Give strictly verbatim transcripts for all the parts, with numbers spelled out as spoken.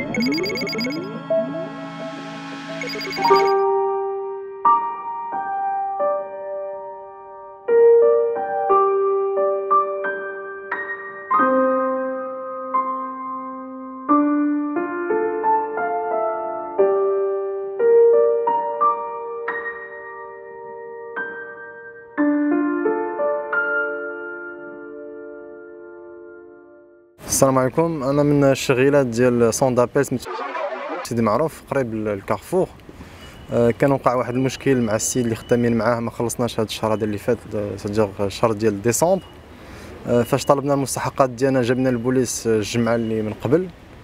السلام عليكم. انا من الشغيلات ديال سون دابيل سيدي معروف قريب للكارفور. أه كان وقع واحد المشكل مع السيد اللي خدامين معاه، ما خلصناش هذا الشهر هذا اللي فات، سجل الشهر ديال ديسمبر. أه فاش طلبنا المستحقات ديالنا جبنا البوليس الجمعه اللي من قبل.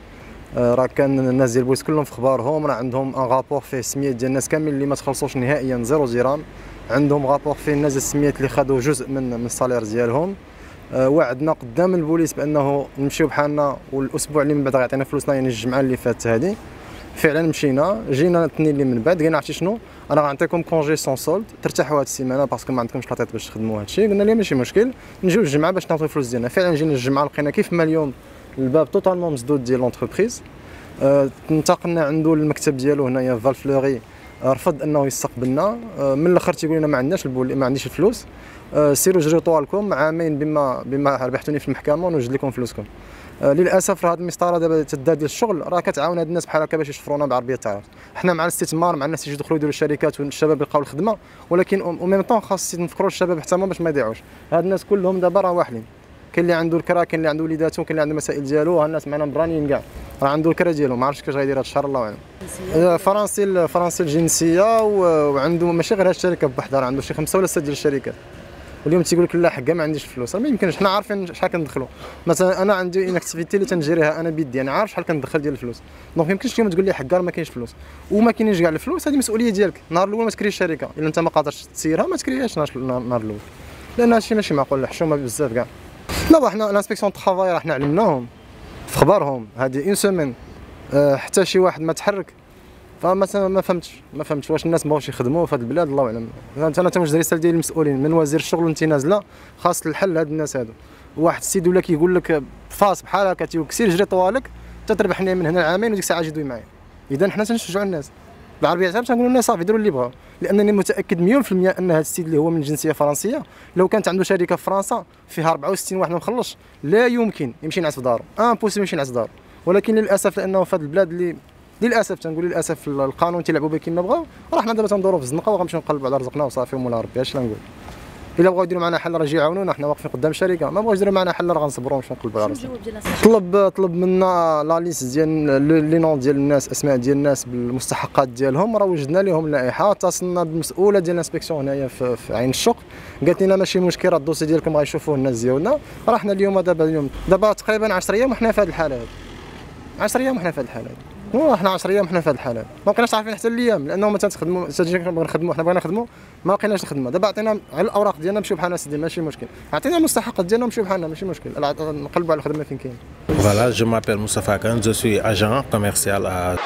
أه راه كان الناس ديال البوليس كلهم في خبارهم، راه عندهم ان رابور فيه سميات ديال الناس كاملين اللي ما تخلصوش نهائيا زيرو جيران، عندهم رابور فيه الناس السميات اللي خدوا جزء من من الصالير ديالهم. أه وعدنا قدام البوليس بانه نمشيو بحالنا، والاسبوع اللي من بعد غيعطينا فلوسنا، يعني الجمعه اللي فاتت هذه فعلا مشينا. جينا الاثنين اللي من بعد قلنا عرفتي شنو، انا غنعطيكم كونجي سون سولد ترتاحوا هذه السيمانه باسكو ما عندكمش لاطيط باش تخدموا هذا الشيء. قلنا ليه ماشي مشكل، نجيو الجمعه باش نعطيو الفلوس ديالنا. فعلا جينا الجمعه لقينا كيف ما اليوم الباب توتالمون مسدود ديال لونتربريز. أه انتقلنا عنده للمكتب ديالو هنايا فالفلوري، رفض انه يستقبلنا. أه من الاخر تيقول لنا ما عندناش البول... ما عنديش الفلوس، أه سيروا جريو طوالكم عامين بما بما ربحتوني في المحكمه ونوجد لكم فلوسكم. أه للاسف راه هذه المسطره دابا تدار ديال الشغل راه كتعاون هاد الناس بحال هكا باش يشفرونا بعربيه التعارف. حنا مع الاستثمار، مع الناس اللي يدخلوا يديروا الشركات والشباب يلقاو الخدمه، ولكن او ميم طون خاص نفكروا الشباب حتى هما باش ما يضيعوش. هاد الناس كلهم دابا راه واحدين، كاين اللي عنده الكرا، كاين اللي عنده وليداتو، كاين اللي عنده مسائل ديالو. ها الناس معنا مبرانيين كاع، راه عنده الكرا ديالو، ما عرفتش كيفاش غيدير هاد الشهر الله اعلم. فرنسي فرنسي الجنسيه، وعنده ماشي غير هاد الشركه بوحدها، راه عنده شي خمسه ولا سته ديال الشركات. واليوم تيقول لك لا حكا ما عنديش فلوس، ما يمكنش. حنا عارفين شحال كندخلوا. مثلا انا عندي ان اكتيفيتي اللي تنجريها انا بيدي، انا عارف شحال كندخل ديال الفلوس. دونك ما يمكنش اليوم تقول لي حكا ما كاينش فلوس وما كاينينش كاع الفلوس. هذه مسؤوليه ديالك. النهار الاول ما تكريش الشركه الا انت ما قادرش تسيرها، ما تكريهاش النهار الاول، لان هادشي ماشي معقول، حشومه بزاف كاع. لا حنا لانسبيكسيون طرافاي راه حنا علمناهم في خبارهم هذه اون سيمين، أه حتى شي واحد ما تحرك. فمثلا ما فهمتش ما فهمتش واش الناس مابغاوش يخدموا في هذه البلاد، الله اعلم. انا تنوجد رساله ديال المسؤولين من وزير الشغل وانت نازله، خاص الحل هاد الناس هادو. واحد السيد ولا كيقول لك فاس بحال هكا، تيقول لك سير جري طوالك حتى تربحني من هنا لعامين وديك الساعه اجي دوي معايا. اذا حنا تنشجعوا الناس بالعربيه تاعنا، تنقولوا لهم صافي ديروا اللي بغاو، لانني متاكد مليون في المية ان هذا السيد اللي هو من جنسيه فرنسيه لو كانت عنده شركه في فرنسا فيها أربعة وستين واحد ما مخلص، لا يمكن يمشي ينعس في دارو، امبوسيبل يمشي ينعس في دارو. ولكن للاسف لانه في هذه البلاد اللي للاسف تنقول للاسف القانون تيلعبوا به كيما بغاو، راه حنا دابا تندوروا في الزنقه وغنمشيو نقلبوا على رزقنا وصافي ومولا ربي. اش نقول؟ الا بغاو يديروا معنا حل راه يجيو يعاونونا، حنا واقفين قدام الشركه. ما بغاوش يديروا معنا حل راه غنصبروا ونمشيو نقلبوا على رزقنا. طلب طلب منا لا ليست ديال لي نون ديال الناس، اسماء ديال الناس بالمستحقات ديالهم، راه وجدنا لهم اللائحه. اتصلنا بالمسؤوله ديال الانسبكسيون هنايا في, في عين الشق، قالت لنا ماشي مشكل، راه الدوسي ديالكم غيشوفوه الناس ديالنا. راه حنا اليوم دابا اليوم دابا تقريبا عشرة ايام وحنا في هذه الحاله هذه، عشرة ايام وحنا في هذه الحاله هذه. وحنا عشرة ايام حنا في هذه الحاله، ما بقيناش عارفين حتى الايام، لانه ما تنخدموا بغينا نخدموا، حنا بغينا نخدموا ما لقيناش الخدمه. دابا عطينا على الاوراق ديالنا نمشيو بحالنا سيدي ماشي مشكل، عطينا المستحقات ديالنا نمشيو بحالنا ماشي مشكل، نقلبوا على الخدمه فين كاين. Voilà, je m'appelle Moustapha Kane, je suis agent commercial à...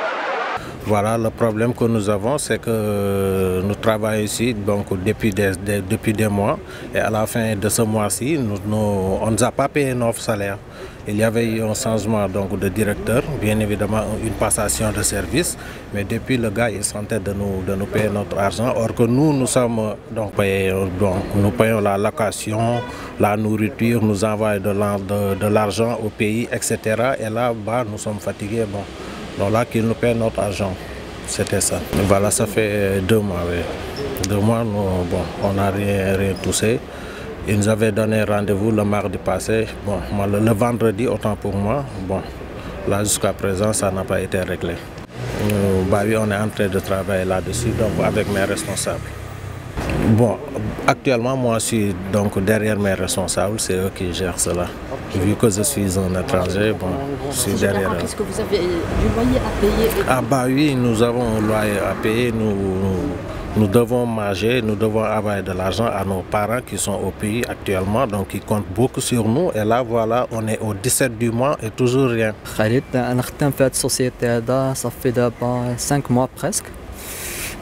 Voilà, le problème que nous avons, c'est que nous travaillons ici donc, depuis, des, des, depuis des mois, et à la fin de ce mois-ci, nous, nous, on ne nous a pas payé notre salaire. Il y avait eu un changement donc, de directeur, bien évidemment une passation de service, mais depuis le gars il sentait de nous, de nous payer notre argent, or que nous, nous sommes donc payés, donc, nous payons la location, la nourriture, nous envoyons de l'argent au pays, et cetera. Et là-bas, nous sommes fatigués. Bon. Donc là, qu'ils nous payent notre argent, c'était ça. Voilà, ça fait deux mois, oui. Deux mois, nous, bon, on n'a rien, rien touché. Ils nous avaient donné rendez-vous le mardi passé, bon, le, le vendredi, autant pour moi. Bon, là, jusqu'à présent, ça n'a pas été réglé. Euh, bah oui, on est en train de travailler là-dessus, donc avec mes responsables. Bon, actuellement, moi, je suis donc derrière mes responsables, c'est eux qui gèrent cela. Vu que je suis un étranger, bon, je suis derrière eux. Est-ce que vous avez du loyer à payer? Ah bah oui, nous avons un loyer à payer, nous, nous, nous devons manger, nous devons avoir de l'argent à nos parents qui sont au pays actuellement, donc ils comptent beaucoup sur nous. Et là, voilà, on est au dix-sept du mois et toujours rien. Khalid, أنا خدام في هاد السوسيتي هذا صافي دابا cinq mois presque.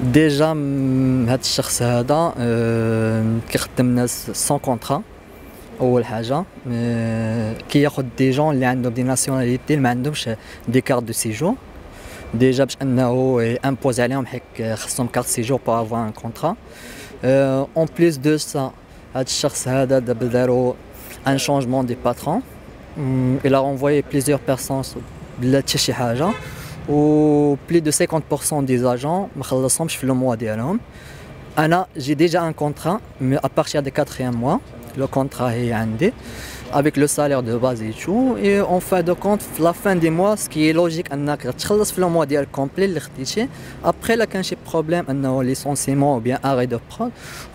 ديجا هاد الشخص هذا كيخدم ناس سون كونطرا، اول حاجه كي ياخذ دي جون اللي عندهم دي ناسيوناليتي اللي ما عندهمش دي كارت دو سيجور ديجا باش انه امبوز عليهم حيت خصهم كارت سيجور بو افوار ان كونطرا. اون بليس دو سا هذا الشخص هذا دابا داروا ان شونجمون دي باترون il a envoyé plusieurs personnes بلا حتى شي حاجه و بلي دو خمسين بالمية دي زاجون ما خلصهمش في لو موا ديالهم. انا جي ديجا ان كونطرا مي ا بارتير دي quatrième mois le contrat est عندي avec le salaire de base et tout et en fin de compte في la fin du mois ce qui est logique انك تخلص في لو موا ديال كومبلي اللي خديتي après لا كان شي بروبليم انه ليسونسيمون ou bien arrêt de prod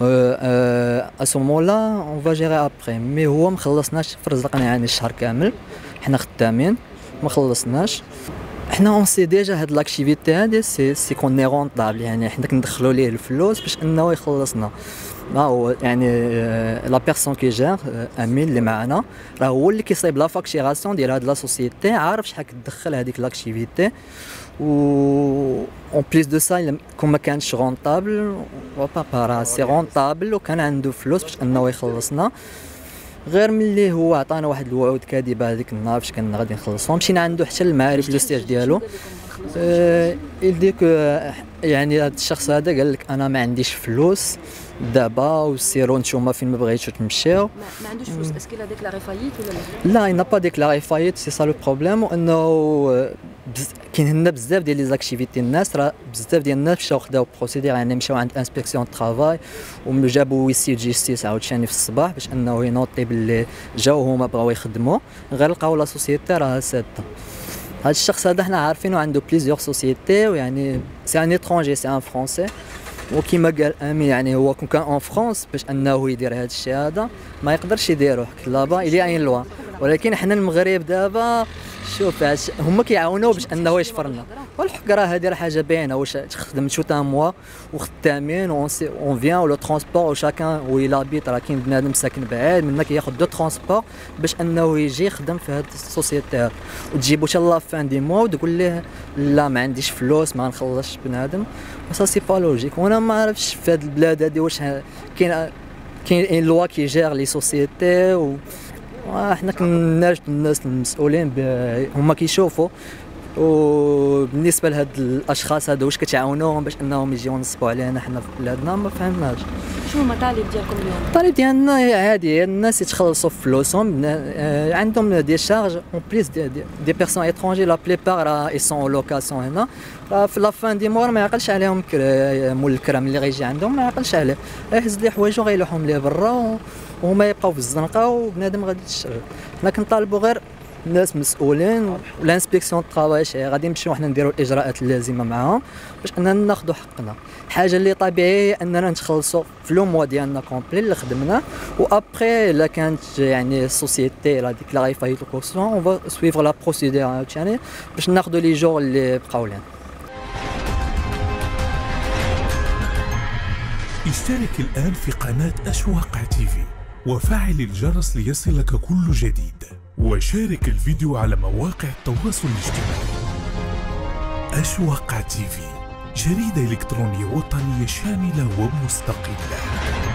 à ce moment là on va gérer après mais هو ما خلصناش في رزقنا يعني الشهر كامل حنا خدامين ما خلصناش. حنا اون سي ديجا هاد لاكتيفيتي هادي سي سي كون رونطابل يعني حنا كندخلوا ليه الفلوس باش انه يخلصنا. ما هو يعني لا بيرسون كي جير امين اللي معنا راه هو اللي كيصايب لا فاكتوراسيون ديال هاد لا سوسيتي عارف شحال كتدخل هذيك لاكتيفيتي و اون بليس دو سا كون ما كانش رونطابل با با سي رونطابل وكان عنده فلوس باش انه يخلصنا غير ملي هو عطانا واحد الوعود كاذبه هذيك النهار فاش كنا غادي نخلصوهم مشينا عنده حتى المعارف لو ستاج ديالو يلديك يعني هذا الشخص هذا قال لك انا ما عنديش فلوس دابا وسيروا نتوما فين ما بغيتو تمشيو. ما عندوش فلوس اسكي لا ديكلاري فايت ولا لا؟ لا il n'a pas déclaré faillite سي سا لو بروبليم وانه كاين هنا بزاف ديال لي زاكتيفيتي الناس راه بزاف ديال الناس مشاو خداو بروسيدير يعني مشاو عند انسبكسيون ترافاي وجابوا ويسي جيستيس عاوتاني في الصباح باش انه ينوطي باللي جاو هما بغاو يخدموا غير لقاو لا سوسيتي راه ساده. هذا الشخص هذا حنا عارفينه عنده بليزيور سوسيتي ويعني سي ان اترونجي سي ان فرونسي وكيما قال امين يعني هو كون كان اون فرونس باش انه يدير هذا الشيء هذا ما يقدرش يديروه لابا الي عين لوا ولكن حنا المغرب دابا شوف هما كيعاونوه باش انه يشفرنا والحكره هذه راه حاجه باينه واش خدمتو تا موا وخدامين اون فيان ولو ترونسبور وشاكان وي لابيت راه كاين بنادم ساكن بعاد منا كياخذ دو ترونسبور باش انه يجي يخدم في هذه السوسيتي وتجيبو حتى لا فان دي موا وتقول ليه لا ما عنديش فلوس ما نخلصش بنادم سا سي با لوجيك. وانا ما عرفتش في هذه البلاد هذه واش كاين كاين لوا كي جير لي سوسيتي و احنا كنناشد الناس المسؤولين هما كيشوفوا وبالنسبه لهاد الاشخاص هادو واش كتعاونوهم باش انهم يجيو ينصبوا علينا حنا في بلادنا ما فهمناش. شنو المطالب ديالكم اليوم؟ الطالب ديالنا عادي الناس يتخلصوا فلوسهم عندهم دي شارج اون بليس دي, دي, دي بيرسون اترونجي لا بليبار راه اي سون لوكاسيون هنا في لا فان دي مور ما يعقلش عليهم مول الكرام اللي غيجي عندهم ما يعقلش عليه يهز لي حوايجو غيلوحهم ليه برا وهما يبقاو في الزنقه وبنادم غادي يتشغل. حنا كنطالبوا غير الناس مسؤولين والانسبكسيون طرافاي غادي نمشيو حنا نديروا الاجراءات اللازمه معاهم باش اننا ناخذوا حقنا. الحاجه اللي طبيعيه اننا نتخلصوا في لو موا ديالنا كومبلي اللي خدمنا وابخي الا كانت يعني السوسيتي لا ديكلاري فايت كوسون اون فا سويفر لا بروسيدور عاوتاني باش ناخذوا لي جور اللي بقاو لنا. اشترك الآن في قناة أشواق تيفي وفعل الجرس ليصلك كل جديد وشارك الفيديو على مواقع التواصل الاجتماعي. أشواق تيفي جريدة إلكترونية وطنية شاملة ومستقلة.